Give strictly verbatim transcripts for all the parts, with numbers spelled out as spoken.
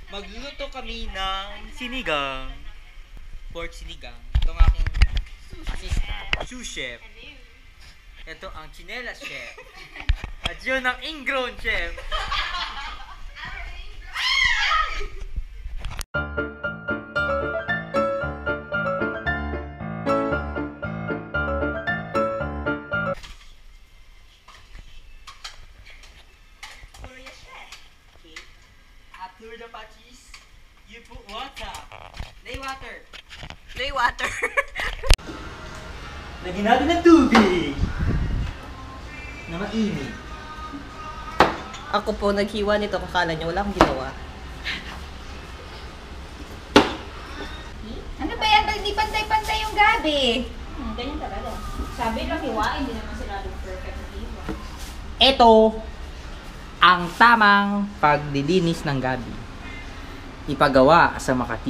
Magluluto kami ng sinigang. Pork sinigang. Ito ang aking assistant, sous chef. Ito ang chinelas chef. At yun ang ingrown chef. After the patties, you put water. Lay water. Lay water. Lagyan natin ng tubig na mainit. Ako po naghiwa nito, kakala niya wala akong ginawa. Ano ba yan? Hindi pantay-pantay yung gabi. Hmm, ganyan talaga. Sabi lang hiwain, hindi naman sila perfect na hiwa. Ito ang tamang pagdilinis ng gabi. Ipagawa sa Makati.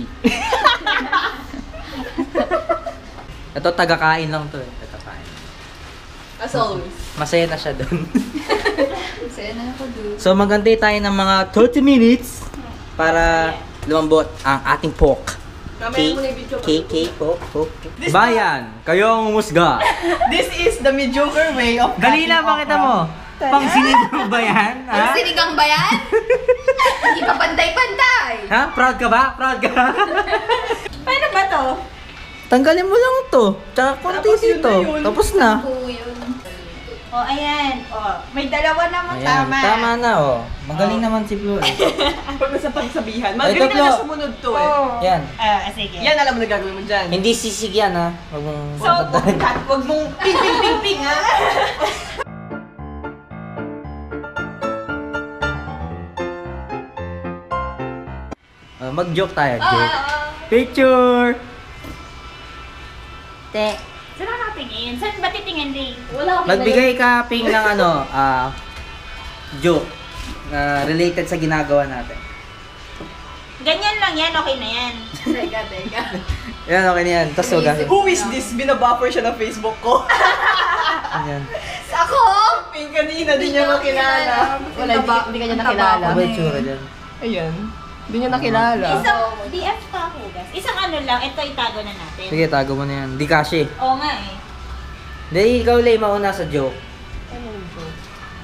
Ito, taga-kain lang to eh. Taga-kain. As always. Masaya na siya doon. Masaya na ako doon. So, magantay tayo ng mga thirty minutes para lumambot ang ating pork. Mamaya mo na yung video. K, K, pork, pork. Bayan, kayong umusga. This is the mediocre way of Dali na, pakita mo. Pang sinigang ba yan? Yung Ha? sinigang ba yan? Hindi pa pantay-pantay. Ha? Proud ka ba? Proud ka ba? Paano ba to? Tanggalin mo lang to. Tsaka konti Tapos yun dito. na yun. Tapos na. Oo, yun. O, oh, ayan. O, oh, may dalawa naman Ayan, tama. tama na oh. Magaling naman si Flo eh. Pag nasa pagsabihan. Ito, Magaling Flo. na sumunod to eh. Oh. Yan. Ah, sige. Yan alam mo na gagawin mo dyan. Hindi sisig yan ha. Huwag mong So, wag, wag mong ping ping ping ping ha. Uh, mag-joke tayo. Ah, Joke. ah, ah. Picture! Te. Saan ka tingin? Saan ba titingin, Ray? Wala akong Magbigay ka, Ping, ng ano, ah, joke na related sa ginagawa natin. Ganyan lang yan, okay na yan. Teka, teka. Yan, okay na yan. Tapos huwag Who is this? Binabuffer siya ng Facebook ko. Yan. Ako? Ping kanina, di niya makilala. Wala, hindi, hindi ka niya nakilala. Ano ba yung tsura dyan? Ayan. Di niya nakilala. Isang D F pa ako, guys. Isang ano lang, ito itago na natin. Sige, tago mo na yan. Di kasi. Oo nga eh. Hindi, ikaw Lay, mauna sa joke. Anong joke?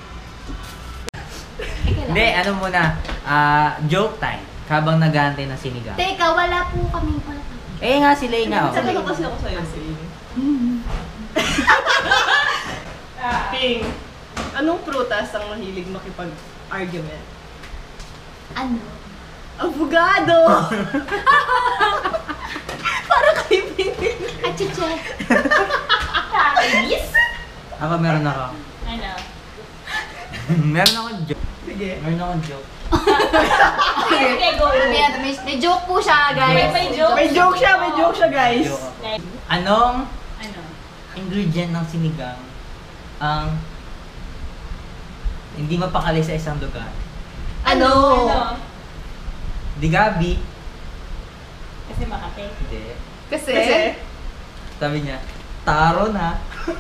Hindi, ano muna. Ah, joke time. Habang nag-aantay ng sinigang. Teka, wala po kami. Wala po. Eh nga, si Lay nga. Oh. Sabi ko kasi ako sa'yo. Ping, anong prutas ang mahilig makipag-argument? Ano? Abogado! Para kay Ping. Achiche. Kakainis? Ako, meron ako. Ano? Meron akong joke. Sige. Meron akong joke. Sige, go. May, may, may joke po siya, guys. May, may joke. May joke siya, may joke siya, guys. Joke ako. Like, Anong ano? ingredient ng sinigang ang hindi mapakali sa isang lugar? Ano? Ano? Di Gabi. Kasi Makati. Hindi. Kasi? Kasi, Sabi niya, taro na.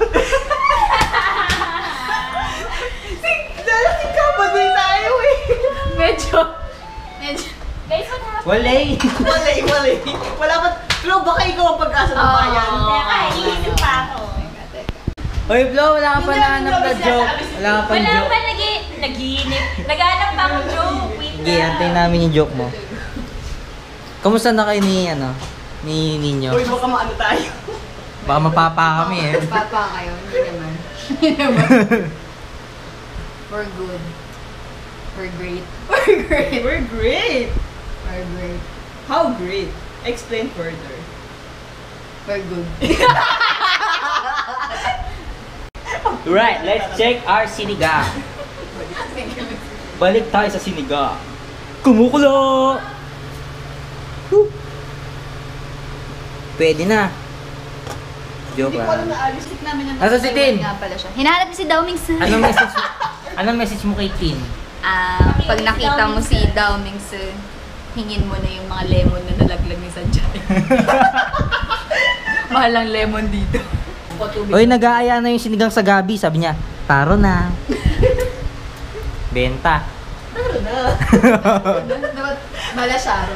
dalasing ka pa din tayo eh. Medyo. Medyo. Guys, what happened? Walay! Walay, walay. Wala pa, Flo, baka ikaw ang pag-asa ng bayan. Oh. Teka, iisip pa ako. Teka, teka. Hoy Flo, wala ka pa nahanap na joke. Wala ka pa Wala joke. pa nag naginip. Naghanap pa akong joke. Wait Sige, antayin namin yung joke mo. Kamusta na kayo ni, ano, ni Ninyo? Uy, baka maano tayo. Baka mapapa kami eh. Papa kayo, hindi naman. Hindi naman. We're good. We're great. We're great. We're great. We're great. How great? Explain further. We're good. Right, let's check our sinigang. Balik tayo sa sinigang. Kumukulo! Woo! Pwede na. Joke Hindi ko alam lang. na alis. Tik namin yung Nasa si Tin? nga pala siya. Hinahanap niya si Daoming Sir. Anong message Anong message mo kay Tin? Ah, pag nakita mo si Daoming Sir, hingin mo na yung mga lemon na nalaglag ni Sanjay. Mahal ang lemon dito. Oy, nag-aaya na yung sinigang sa gabi. Sabi niya, taro na. Benta. Taro na. Dapat Malasyaro.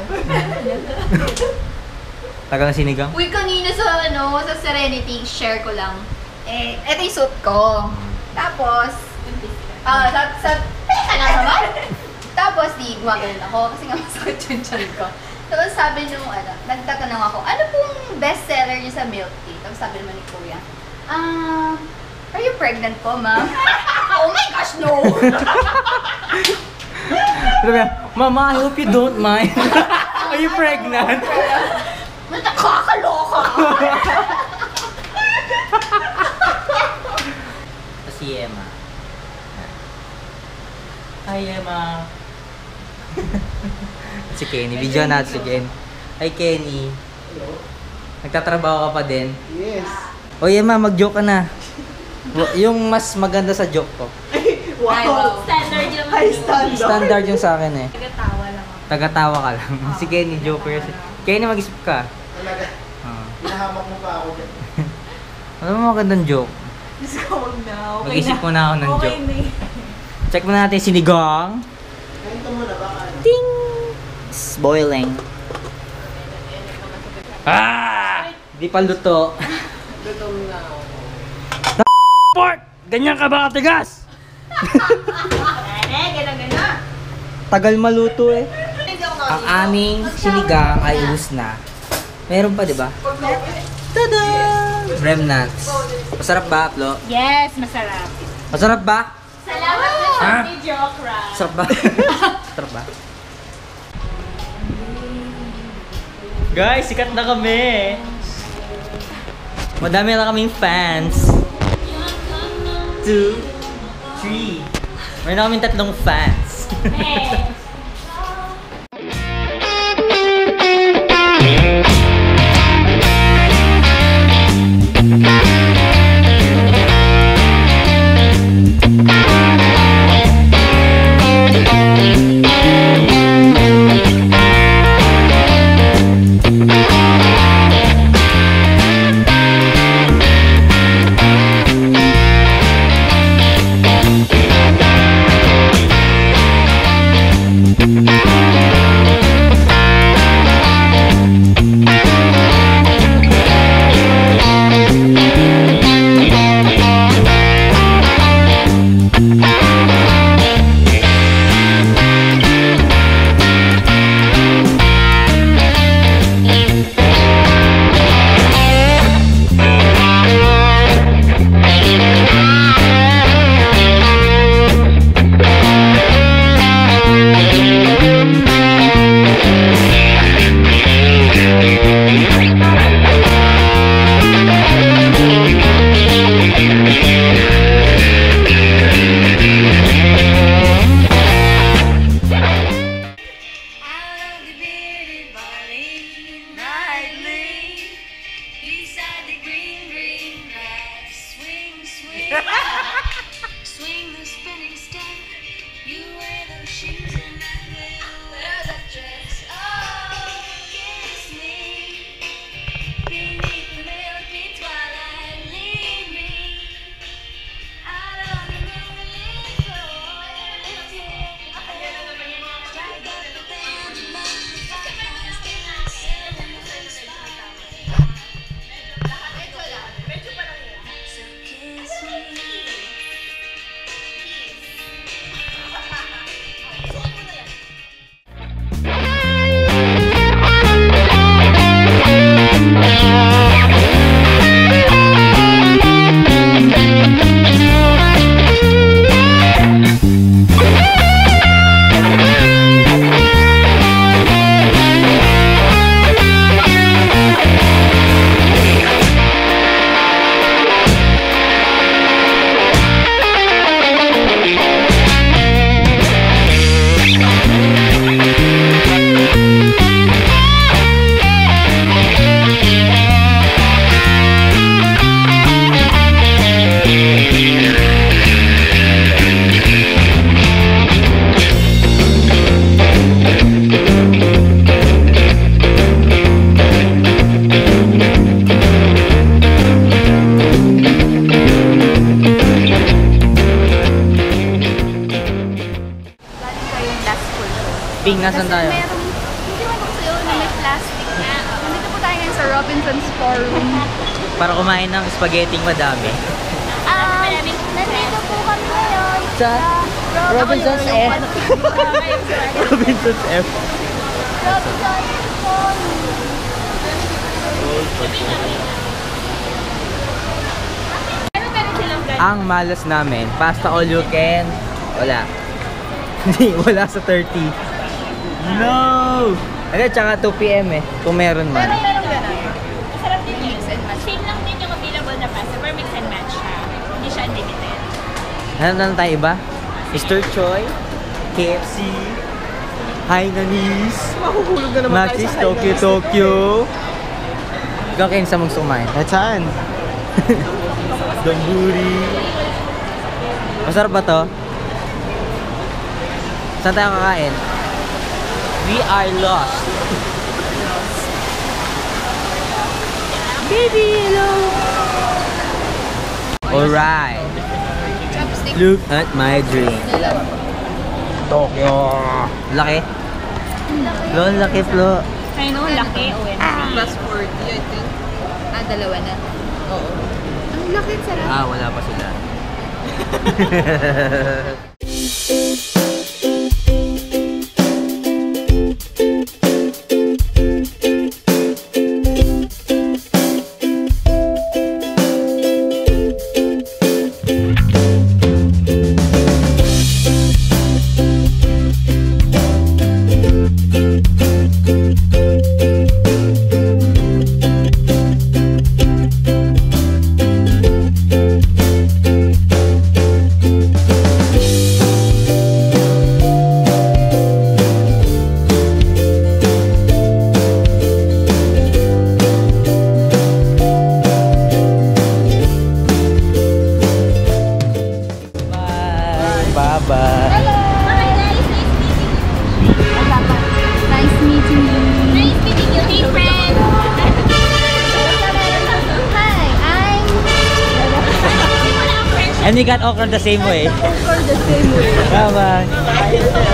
Tagal na sinigang? Uy, kanina sa ano, sa Serenity, share ko lang. Eh, eto yung suit ko. Tapos, ah, sa, sa, teka lang naman. Tapos, di, gumagano'n ako kasi nga masakit yung tiyan ko. Tapos sabi nung, ano, nagtatanong ako, ano pong bestseller niyo sa milk tea? Tapos sabi naman ni Kuya, ah, are you pregnant po, ma'am? Oh my gosh, no! Mama, I hope you don't mind. Are you pregnant? Nakakaloka! Si Yema. Hi, Yema. Si Kenny. Video natin si Kenny. Hi, Kenny. Hello? Nagtatrabaho ka pa din? Yes. O Yema, mag-joke ka na. W- Yung mas maganda sa joke ko. Wow. Standard yung High standard. Standard yung sa akin eh. Nagatawa lang ako. Tagatawa ka lang. Si Kenny, joker. Kenny, mag-isip ka. Talaga. Ah. Hinahamak mo pa ako dyan. Ano mo magandang joke? Diyos ko, wag na. Okay Mag-isip na. muna ako ng Okay joke. na eh. Check muna natin yung sinigang. Ganito mo na baka ano. Ting! It's boiling. Ah! Di pa luto. Gutom na ako. Pork! Ganyan ka ba katigas? Gana, gana, gana. Tagal maluto eh. Ang aming sinigang ay ubos na. Meron pa, di ba? Tada! Remnants. Masarap ba, Aplo? Yes, masarap. Masarap ba? Salamat na Ah. sa video, Okra. Masarap ba? Masarap ba? Guys, sikat na kami. Madami na kaming fans. Two, three. Meron na kaming tatlong fans. Hey. Swing the spinning step. You wear those shoes and I will wear that dress. Oh, kiss me beneath the milky twilight. Lead me out on the moonlit floor. Lift it up, strike up the band among the fireflies. Sit in the spotlight. So kiss me. Ping, nasan tayo? Merong sa Robinson's Forum. Para kumain ng spaghetti madami. Ah, nandito po kami ngayon Sa Robinson's F. Robinson's F. Robinson's Forum. Pero meron silang plan. Ang malas namin, pasta all you can. Wala. Hindi, wala sa thirty. No! Ano, tsaka two P M eh. Kung meron man. Pero meron ganun. Masarap din yun. Mix and match. Same lang din yung available na pasta, pero mix and match siya. Hindi siya unlimited. Ano na tayo iba? Mister Choi, K F C, Hainanese, Mahuhulog na naman Matches, Tokyo, Tokyo. Ikaw kayo sa mong sumain. At saan? Damburi. Masarap ba to? Saan tayo kakain? We are lost. Baby, hello. Alright. Chopstick. Look at my dream. Tokyo. Laki. Flo, laki, Flo. Ay no, laki. O M C. Plus forty, I think. Ah, dalawa na. Oo. Ang laki, sarap. Ah, wala pa sila. Bye-bye. Hi guys, nice meeting you. Nice meeting you. Nice meeting you, hey friend. Hi, I'm... And we got okra the same way. For the same way. Bye-bye.